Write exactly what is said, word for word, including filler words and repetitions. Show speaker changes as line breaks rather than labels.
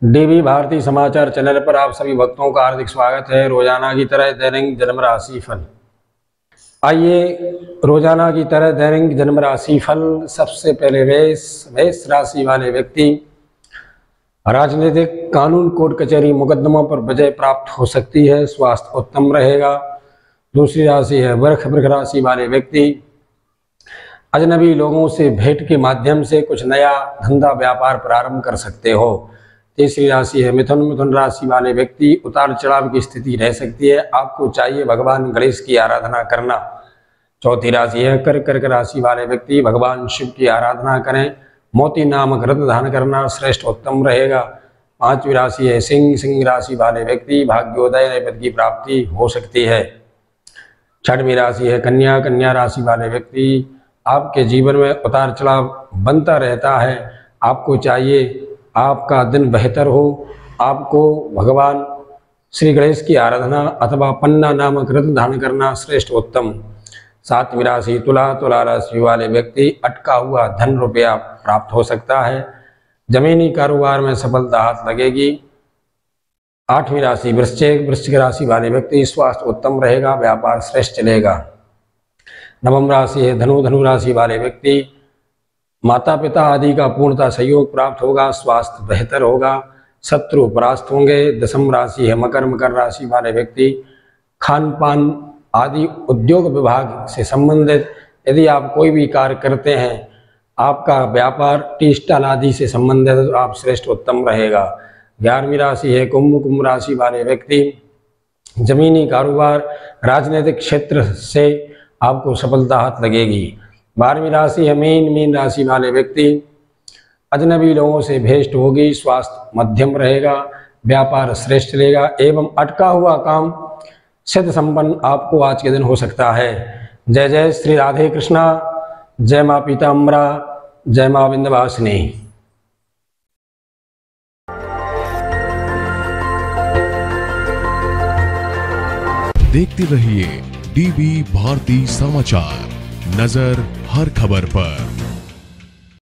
DV Bharti समाचार channel पर आप सभी भक्तों का हार्दिक स्वागत है। रोजाना की तरह दैनिक जन्म राशि फल। आइए रोजाना की तरह दैनिक जन्म राशि फल। सबसे पहले मेष मेष राशि वाले व्यक्ति, राजनीतिक, कानून, कोर्ट कचहरी, मुकदमों पर विजय प्राप्त हो सकती है। स्वास्थ्य उत्तम रहेगा। दूसरी राशि है वृष वृष राशि वाले व्यक्ति, अजनबी लोगों से भेंट के माध्यम से कुछ नया धंधा व्यापार प्रारंभ कर सकते हो। तीसरी राशि है मिथुन मिथुन राशि वाले व्यक्ति, उतार चढ़ाव की स्थिति रह सकती है, आपको चाहिए भगवान गणेश की आराधना करना। चौथी राशि है कर्क कर्क राशि वाले व्यक्ति, भगवान शिव की आराधना करें, मोती नामक रत्न धारण करना श्रेष्ठ उत्तम रहेगा। पांचवी राशि है सिंह सिंह राशि वाले व्यक्ति, भाग्योदय नैपद की प्राप्ति हो सकती है। छठवीं राशि है कन्या कन्या राशि वाले व्यक्ति, आपके जीवन में उतार चढ़ाव बनता रहता है, आपको चाहिए आपका दिन बेहतर हो, आपको भगवान श्री गणेश की आराधना अथवा पन्ना नामक रत्न धारण करना श्रेष्ठ उत्तम। सातवीं राशि तुला तुला राशि वाले व्यक्ति, अटका हुआ धन रुपया प्राप्त हो सकता है, जमीनी कारोबार में सफलता हाथ लगेगी। आठवीं राशि वृश्चिक वृश्चिक राशि वाले व्यक्ति, स्वास्थ्य उत्तम रहेगा, व्यापार श्रेष्ठ चलेगा। नवम राशि है धनु धनु राशि वाले व्यक्ति, माता पिता आदि का पूर्णतः सहयोग प्राप्त होगा, स्वास्थ्य बेहतर होगा, शत्रु परास्त होंगे। दसम राशि है मकर मकर राशि वाले व्यक्ति, खान पान आदि उद्योग विभाग से संबंधित यदि आप कोई भी कार्य करते हैं, आपका व्यापार टी स्टॉल आदि से संबंधित है तो आप श्रेष्ठ उत्तम रहेगा। ग्यारहवीं राशि है कुंभ कुंभ राशि वाले व्यक्ति, जमीनी कारोबार, राजनीतिक क्षेत्र से आपको सफलता हाथ लगेगी। बारहवीं राशि है मीन मीन राशि वाले व्यक्ति, अजनबी लोगों से भेंट होगी, स्वास्थ्य मध्यम रहेगा, व्यापार श्रेष्ठ चलेगा एवं अटका हुआ काम सिद्ध संपन्न आपको आज के दिन हो सकता है। जय जय श्री राधे कृष्णा, जय माँ पीताम्बरा, जय माँ विंध्यवासिनी।
देखते रहिए डीवी भारती समाचार, नजर हर खबर पर।